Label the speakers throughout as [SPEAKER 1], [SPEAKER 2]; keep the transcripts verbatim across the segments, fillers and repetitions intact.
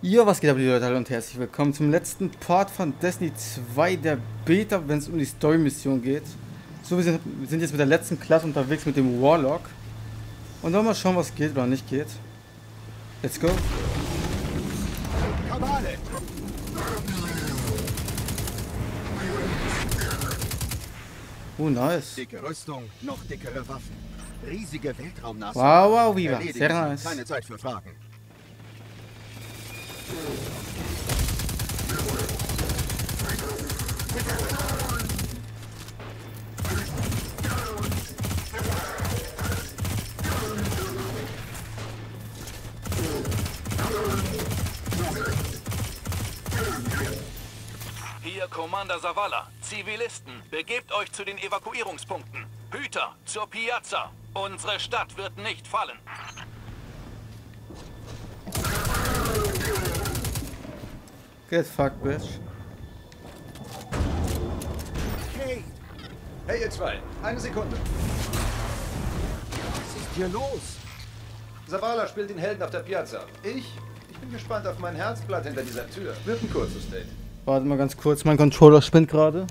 [SPEAKER 1] Jo, was geht ab, liebe Leute, hallo und herzlich willkommen zum letzten Part von Destiny zwei, der Beta, wenn es um die Story-Mission geht. So, wir sind, wir sind jetzt mit der letzten Klasse unterwegs mit dem Warlock. Und dann mal schauen, was geht oder nicht geht. Let's go.
[SPEAKER 2] Kabale.
[SPEAKER 1] Oh, nice.
[SPEAKER 2] Dicke Rüstung, noch dickere Waffen. Riesige Weltraumnase.
[SPEAKER 1] Wow, wow, Viva.
[SPEAKER 2] Erledigen
[SPEAKER 1] Sehr
[SPEAKER 2] Sie.
[SPEAKER 1] nice.
[SPEAKER 2] Keine Zeit für Fragen.
[SPEAKER 3] Hier Commander Zavala. Zivilisten, begebt euch zu den Evakuierungspunkten. Hüter, zur Piazza. Unsere Stadt wird nicht fallen.
[SPEAKER 1] Get fucked, bitch.
[SPEAKER 2] Hey,
[SPEAKER 4] Hey ihr zwei, eine Sekunde.
[SPEAKER 2] was ist hier los?
[SPEAKER 4] Zavala spielt den Helden auf der Piazza. Ich? Ich bin gespannt auf mein Herzblatt hinter dieser Tür. Wird ein kurzes Date.
[SPEAKER 1] Warte mal ganz kurz, mein Controller spinnt gerade.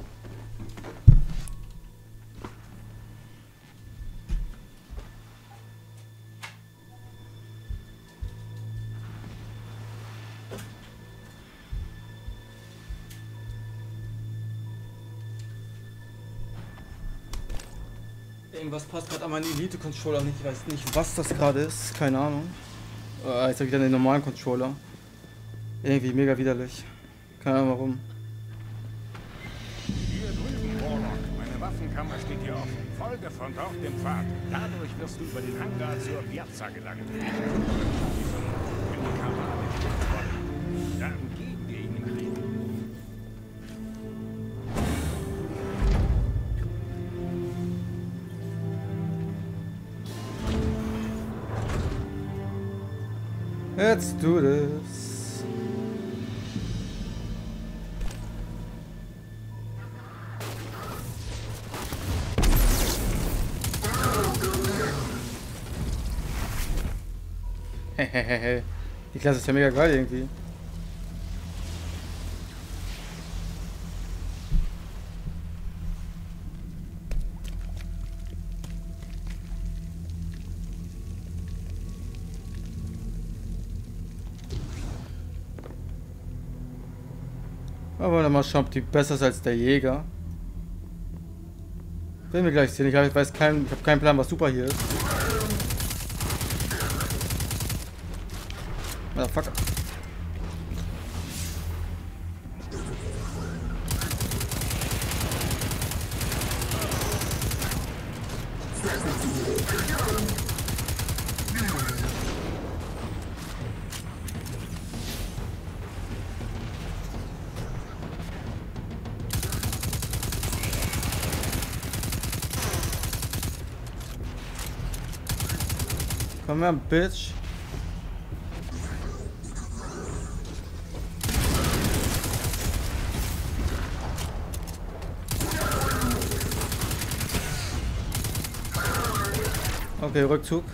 [SPEAKER 1] Irgendwas passt gerade an meinen Elite-Controller nicht. Ich weiß nicht, was das gerade ist. Keine Ahnung. Äh, jetzt habe ich dann den normalen Controller. Irgendwie mega widerlich. Keine Ahnung warum.
[SPEAKER 5] Hier drüben, Warlock. Meine Waffenkammer steht hier offen. Folge von dort dem Pfad. Dadurch wirst du über den Hangar zur Piazza gelangen. Ich kümmere mich um die Kamera mit Kontrolle. Dann geben wir ihnen ein.
[SPEAKER 1] Let's do this. Hehehe. Die Klasse ist ja mega geil irgendwie. Aber dann mal schauen, ob die besser ist als der Jäger. Werden wir gleich sehen. Ich weiß kein, ich habe keinen Plan, was super hier ist. Motherfucker. Komm her, Bitch. Okay, Rückzug.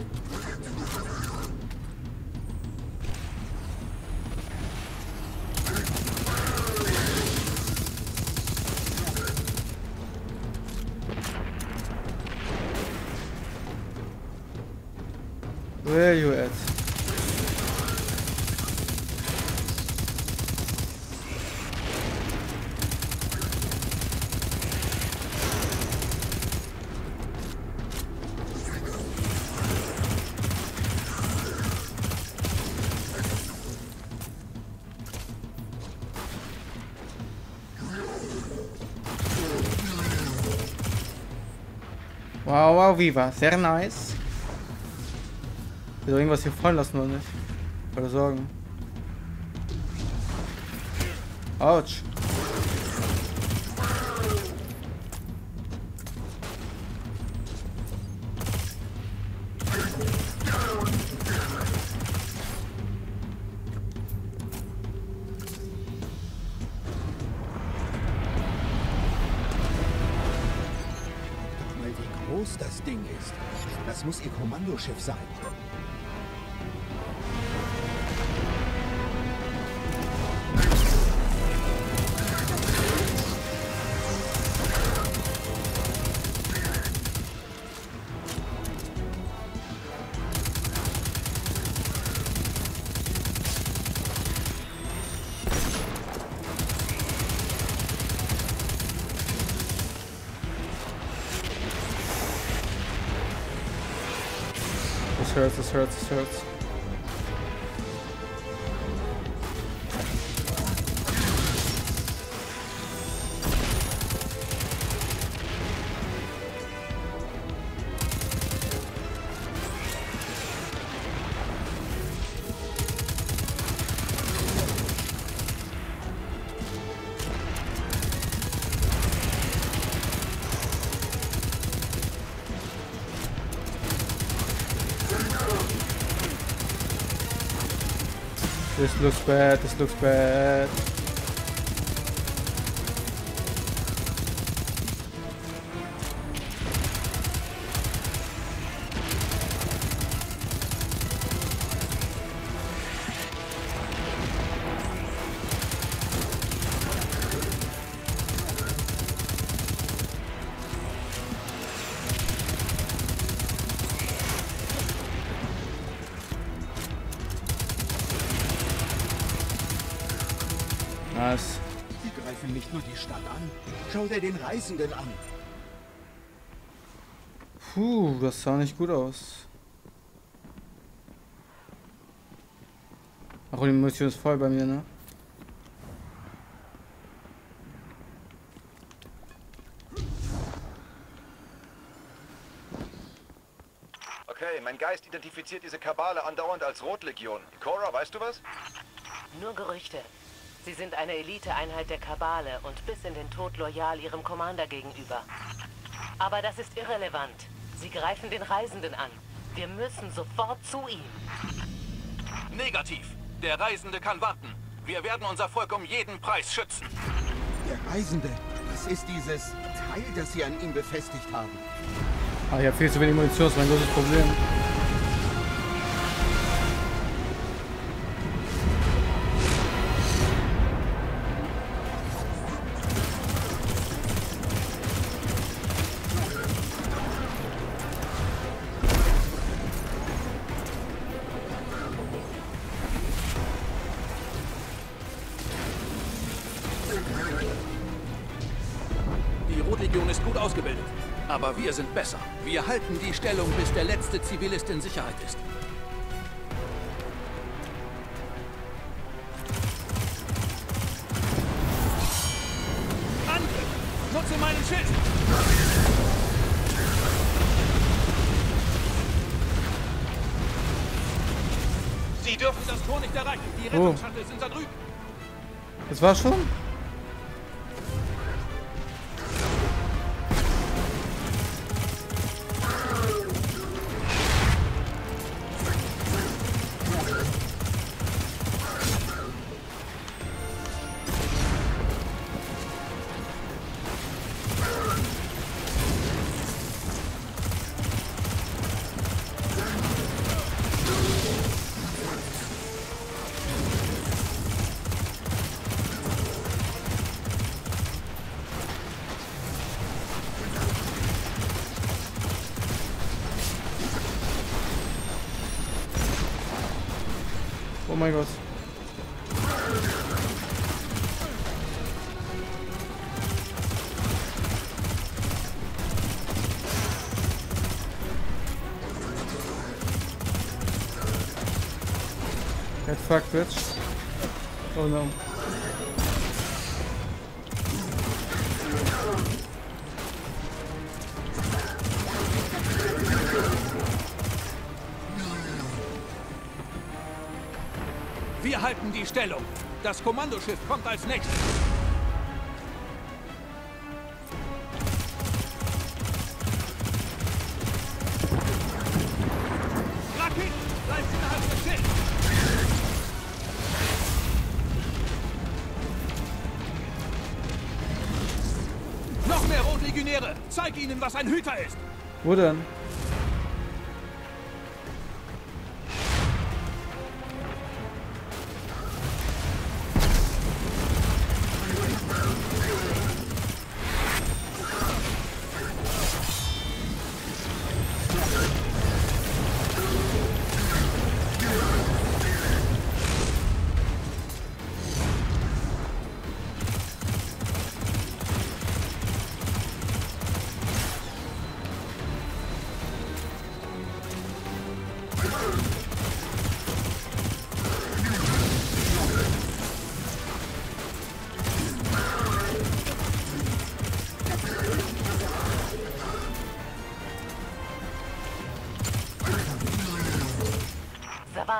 [SPEAKER 1] Where you at? Wow, wow, Viva, sehr nice. Will irgendwas hier fallen lassen oder nicht? Oder sorgen. Autsch.
[SPEAKER 2] Wie groß das Ding ist. Das muss ihr Kommandoschiff sein.
[SPEAKER 1] das hurts, das hurts, das hurts. This looks bad, this looks bad. Nice.
[SPEAKER 2] Sie greifen nicht nur die Stadt an. Schau dir den Reisenden an.
[SPEAKER 1] Puh, das sah nicht gut aus. Ach, und die Munition ist voll bei mir, ne?
[SPEAKER 4] Okay, mein Geist identifiziert diese Kabale andauernd als Rotlegion. Cora, weißt du was?
[SPEAKER 6] Nur Gerüchte. Sie sind eine Eliteeinheit der Kabale und bis in den Tod loyal ihrem Commander gegenüber. Aber das ist irrelevant. Sie greifen den Reisenden an. Wir müssen sofort zu ihm.
[SPEAKER 3] Negativ. Der Reisende kann warten. Wir werden unser Volk um jeden Preis schützen.
[SPEAKER 2] Der Reisende, das ist dieses Teil, das sie an ihm befestigt haben.
[SPEAKER 1] Ah, ich habe viel zu wenig Munition, das ist mein großes Problem.
[SPEAKER 3] Die Rotlegion ist gut ausgebildet. Aber wir sind besser. Wir halten die Stellung, bis der letzte Zivilist in Sicherheit ist. Angriff! Nutze meinen Schild! Sie dürfen das Tor nicht erreichen. Die Rettungsshuttle sind da drüben.
[SPEAKER 1] Das war's schon? Oh mein Gott. Get fucked, bitch. Oh no.
[SPEAKER 3] Wir halten die Stellung. Das Kommandoschiff kommt als nächstes. Raketen! Bleibt innerhalb des Schilds! Noch mehr Rotlegionäre! Zeig ihnen, was ein Hüter ist!
[SPEAKER 1] Wo denn?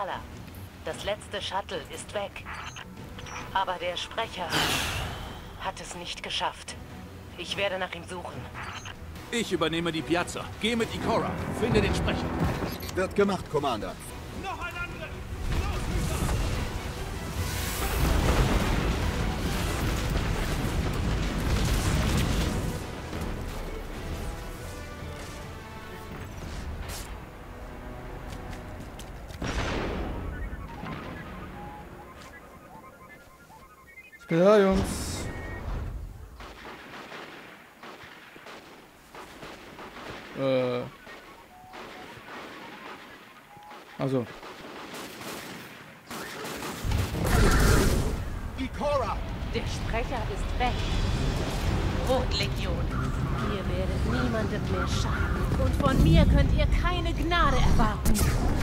[SPEAKER 6] Zavala, das letzte Shuttle ist weg. Aber der Sprecher hat es nicht geschafft. Ich werde nach ihm suchen.
[SPEAKER 3] Ich übernehme die Piazza. Geh mit Ikora. Finde den Sprecher.
[SPEAKER 2] Wird gemacht, Commander.
[SPEAKER 3] Noch ein Angriff!
[SPEAKER 1] Ja, Jungs. Äh. Also.
[SPEAKER 2] Ikora!
[SPEAKER 6] Der Sprecher ist weg. Rotlegion. Ihr werdet niemandem mehr schaden. Und von mir könnt ihr keine Gnade erwarten.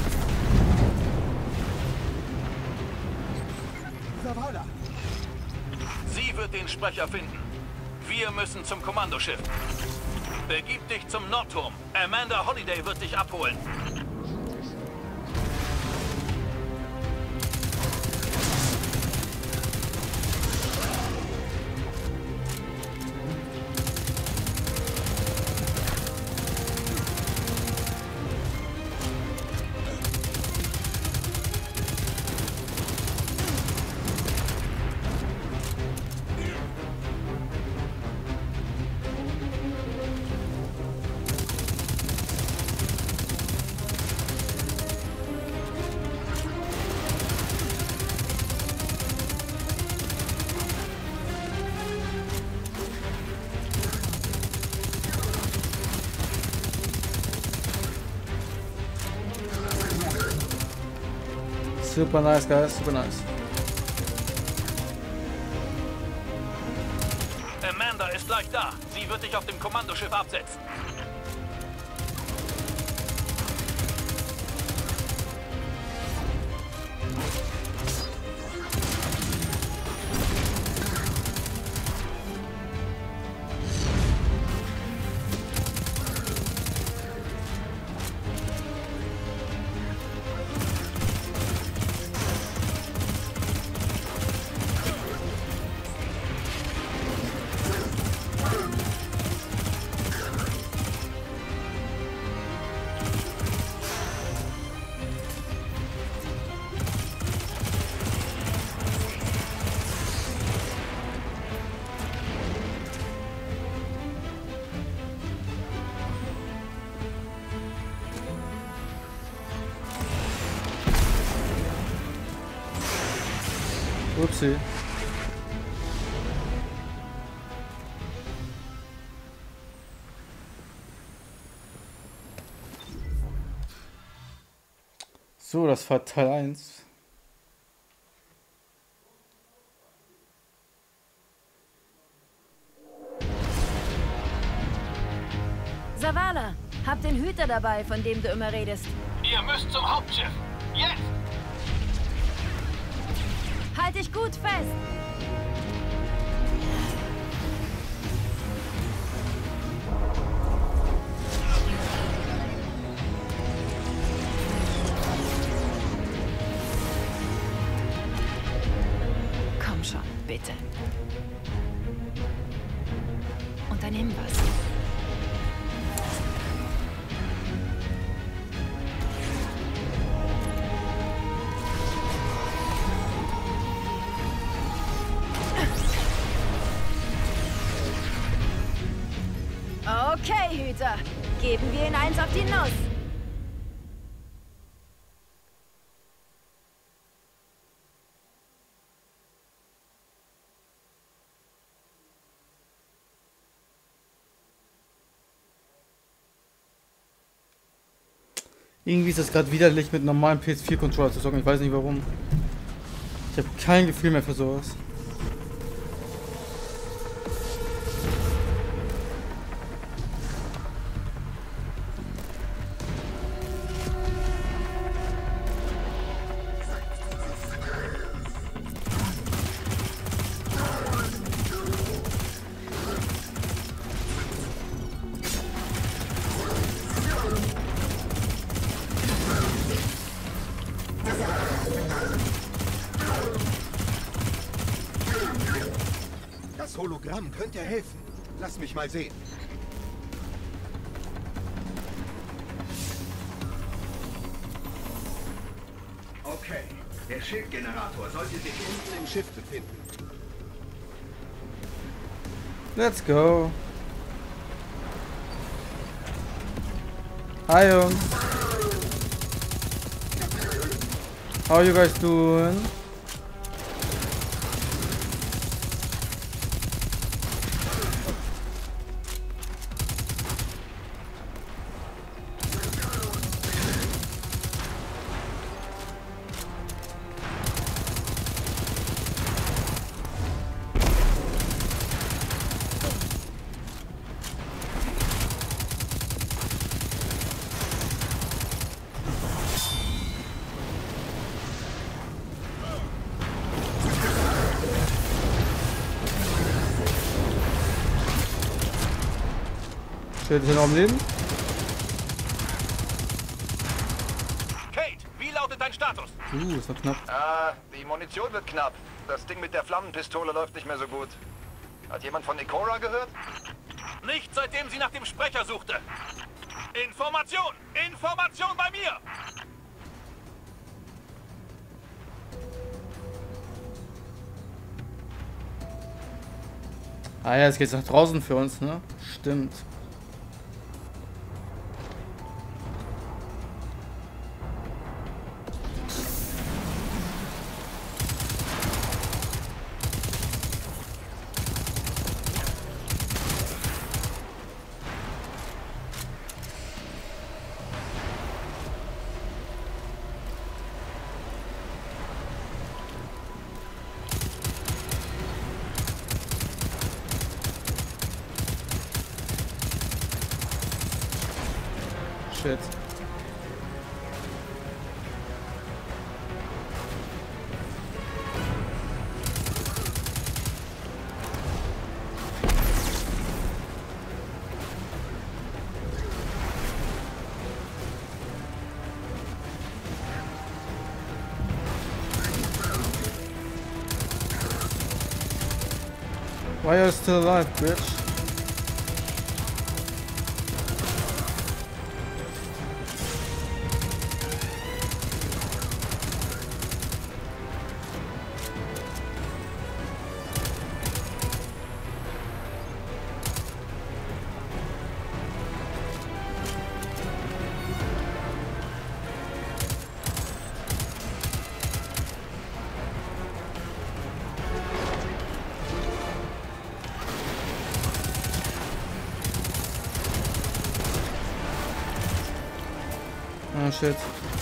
[SPEAKER 2] Zavala!
[SPEAKER 3] Sie wird den Sprecher finden. Wir müssen zum Kommandoschiff. Begib dich zum Nordturm. Amanda Holliday wird dich abholen.
[SPEAKER 1] Super nice, guys. Super nice.
[SPEAKER 3] Amanda ist gleich da. Sie wird dich auf dem Kommandoschiff absetzen.
[SPEAKER 1] Upsi. So, das war Teil eins.
[SPEAKER 7] Zavala, hab den Hüter dabei, von dem du immer redest.
[SPEAKER 3] Ihr müsst zum Hauptschiff. Jetzt!
[SPEAKER 7] Halt dich gut fest! Komm schon, bitte. Unternimm was. Okay, Hüter. Geben wir ihn eins auf die Nuss.
[SPEAKER 1] Irgendwie ist das gerade widerlich mit normalen P S vier Controller zu zocken. Ich weiß nicht warum. Ich habe kein Gefühl mehr für sowas.
[SPEAKER 2] Das Hologramm könnte helfen. Lass mich mal sehen. Okay, der Schildgenerator sollte sich unten im Schiff befinden.
[SPEAKER 1] Let's go. Hi Jungs. How you guys doing? Steht hier noch am Leben?
[SPEAKER 3] Kate, wie lautet dein Status?
[SPEAKER 1] Uh, das war knapp.
[SPEAKER 4] Ah, die Munition wird knapp. Das Ding mit der Flammenpistole läuft nicht mehr so gut. Hat jemand von Ikora gehört?
[SPEAKER 3] Nicht seitdem sie nach dem Sprecher suchte. Information! Information bei mir!
[SPEAKER 1] Ah ja, jetzt geht's nach draußen für uns, ne? Stimmt. Shit. Why are you still alive, bitch? Oh shit.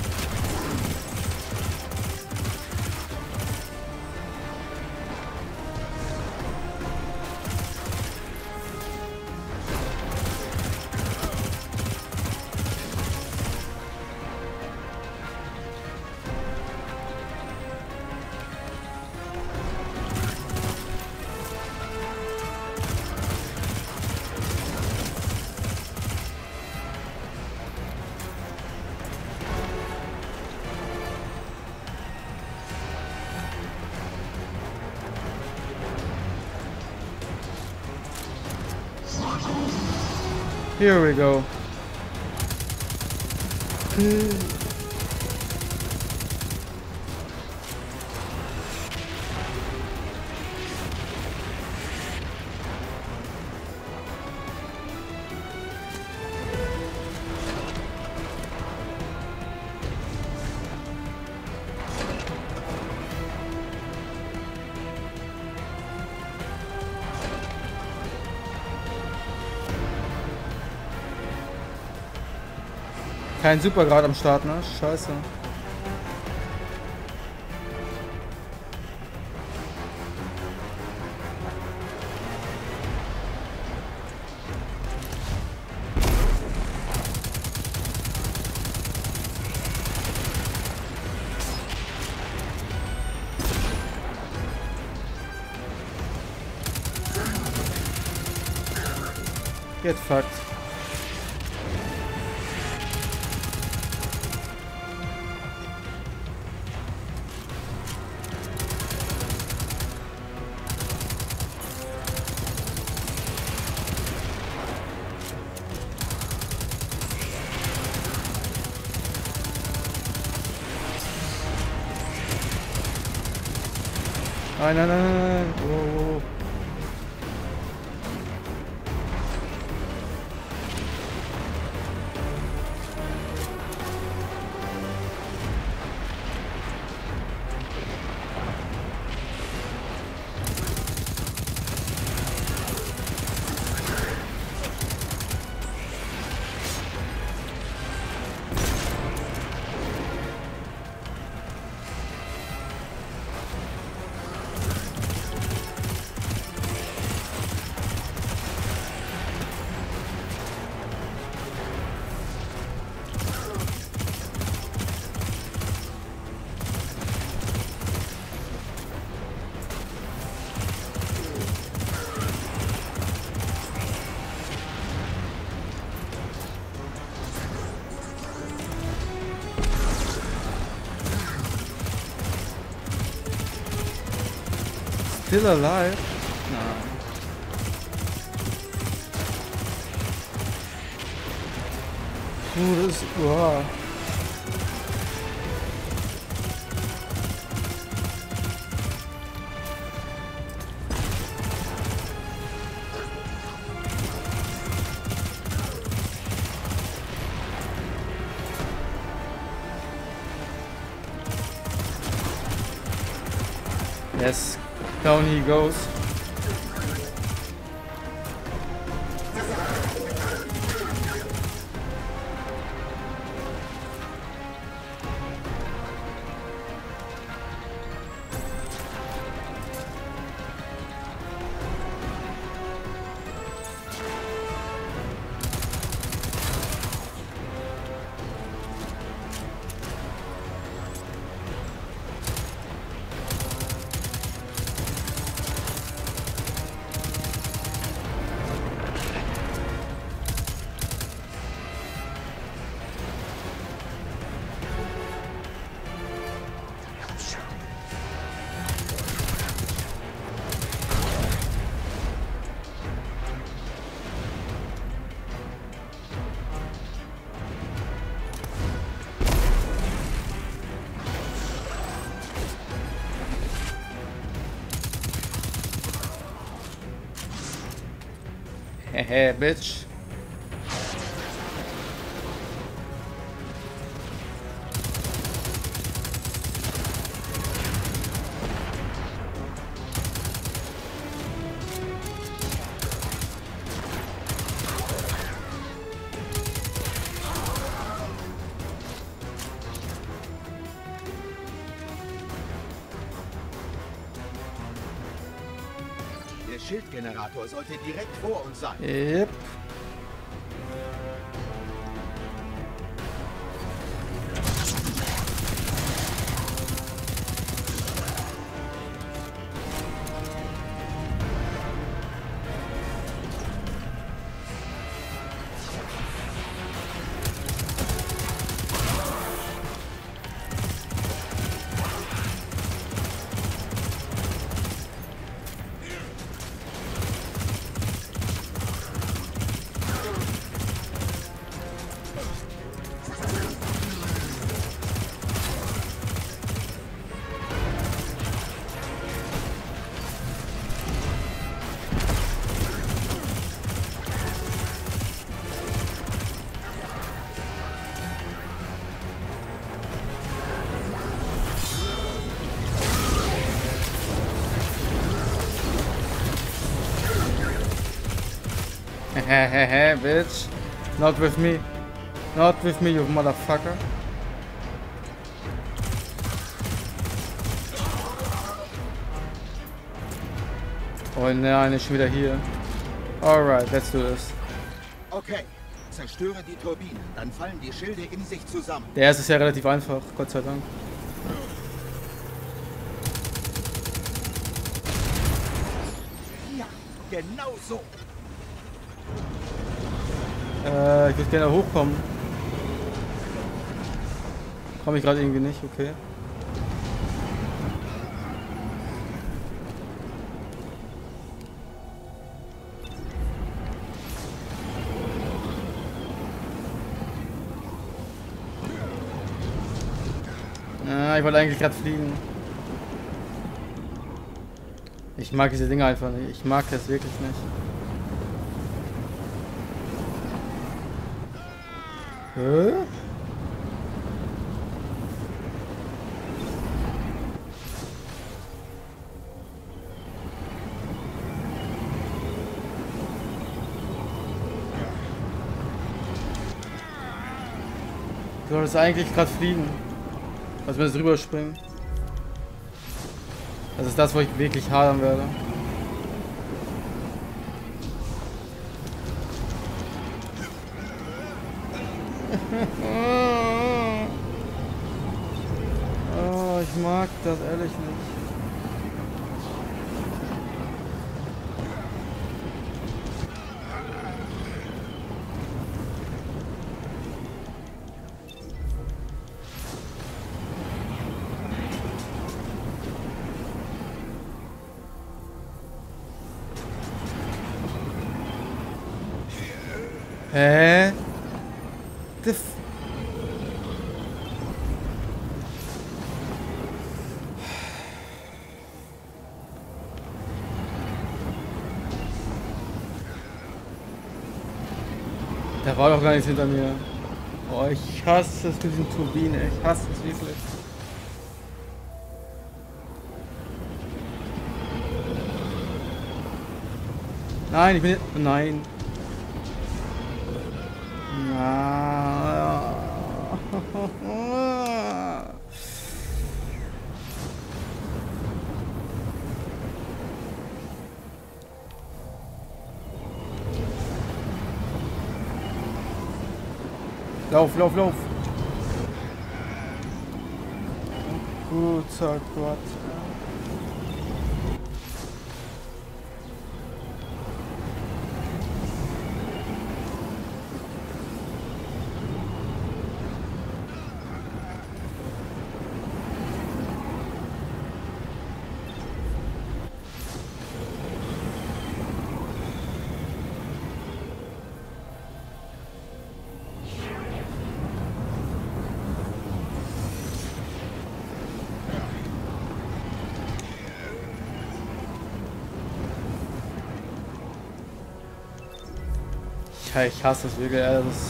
[SPEAKER 1] Here we go. Kein Supergrad am Start, ne? Scheiße. Get fucked. Nein, nein, nein, nein, nein. Oh, oh. Still alive? Nein. Puh, das ist... Wow. Yes. Down he goes. Hehe, bitch.
[SPEAKER 2] Der Schildgenerator sollte direkt vor uns sein.
[SPEAKER 1] Yep. Hehehe, bitch. Not with me. Not with me, you motherfucker. Oh nein, ist schon wieder hier. Alright, let's do this.
[SPEAKER 2] Okay, zerstöre die Turbine, dann fallen die Schilde in sich zusammen.
[SPEAKER 1] Der erste ist ja relativ einfach, Gott sei Dank.
[SPEAKER 2] Ja, genau so.
[SPEAKER 1] Äh, ich würde gerne hochkommen. Komme ich gerade irgendwie nicht, okay. Ah, ich wollte eigentlich gerade fliegen. Ich mag diese Dinge einfach nicht. Ich mag das wirklich nicht. Hä? Du solltest eigentlich gerade fliegen. Also wenn wir drüber springen. Das ist das, wo ich wirklich hadern werde. Oh, ich mag das ehrlich nicht. Hä? The f Der war doch gar nichts hinter mir. Oh, ich hasse es mit diesen Turbinen, ey. Ich hasse es wirklich. Nein, ich bin... Nein. Na. Lauf, lauf, lauf. Guter Gott. Ja, ich hasse es wirklich, Alter. Das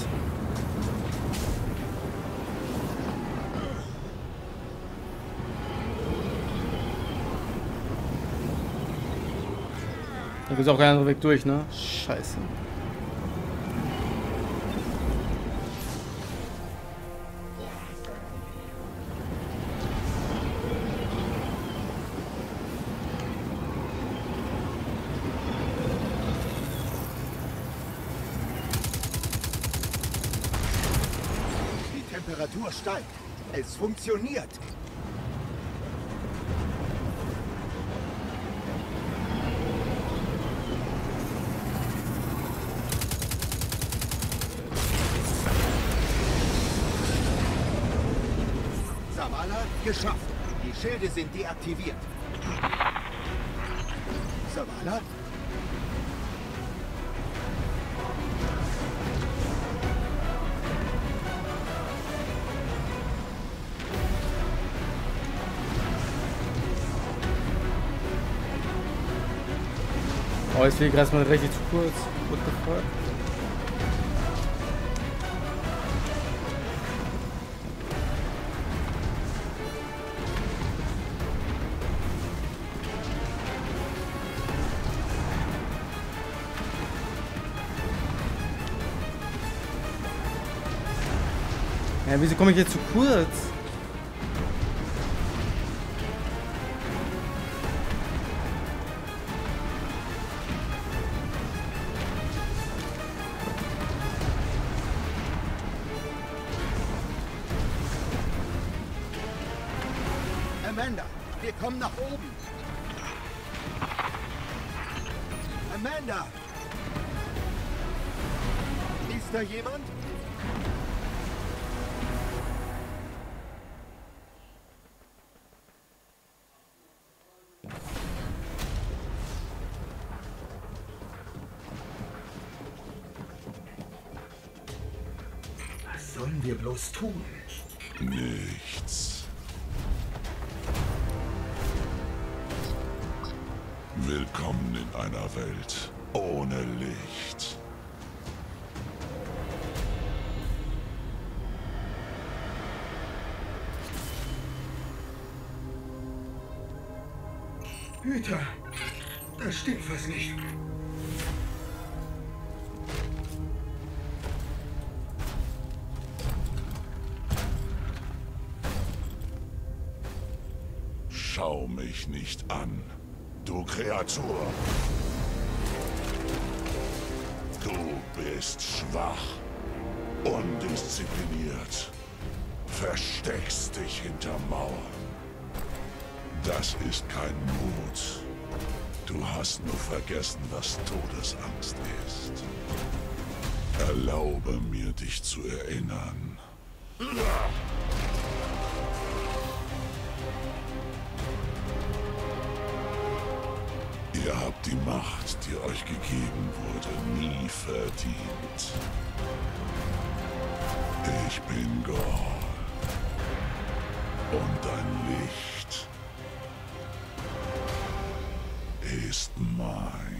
[SPEAKER 1] da geht auch kein anderer Weg durch, ne? Scheiße.
[SPEAKER 2] Die Temperatur steigt. Es funktioniert. Zavala, geschafft. Die Schilde sind deaktiviert. Zavala?
[SPEAKER 1] Oh, jetzt fliege ich erstmal richtig zu kurz. What the fuck? Ja, wieso komme ich jetzt zu kurz?
[SPEAKER 2] Amanda, wir kommen nach oben. Amanda! Ist da jemand? Was sollen wir bloß tun?
[SPEAKER 5] Nichts.
[SPEAKER 8] Willkommen in einer Welt ohne Licht.
[SPEAKER 2] Hüter, da stimmt was nicht.
[SPEAKER 8] Schau mich nicht an, du Kreatur. Du bist schwach, undiszipliniert, versteckst dich hinter Mauern. Das ist kein Mut. Du hast nur vergessen, was Todesangst ist. Erlaube mir, dich zu erinnern. Ihr habt die Macht, die euch gegeben wurde, nie verdient. Ich bin Ghaul. Und dein Licht ist mein.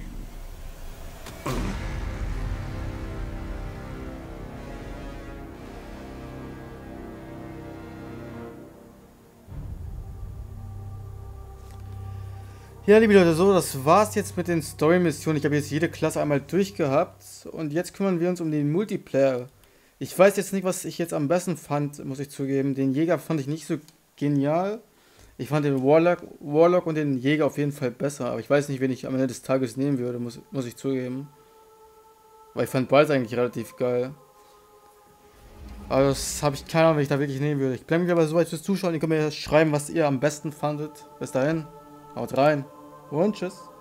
[SPEAKER 1] Ja, liebe Leute, so, das war's jetzt mit den Story-Missionen. Ich habe jetzt jede Klasse einmal durchgehabt und jetzt kümmern wir uns um den Multiplayer. Ich weiß jetzt nicht, was ich jetzt am besten fand, muss ich zugeben. Den Jäger fand ich nicht so genial. Ich fand den Warlock, Warlock und den Jäger auf jeden Fall besser, aber ich weiß nicht, wen ich am Ende des Tages nehmen würde, muss, muss ich zugeben. Weil ich fand beides eigentlich relativ geil. Aber das habe ich keine Ahnung, wen ich da wirklich nehmen würde. Ich bleibe mich aber so weit fürs Zuschauen. Ihr könnt mir schreiben, was ihr am besten fandet. Bis dahin, haut rein und tschüss.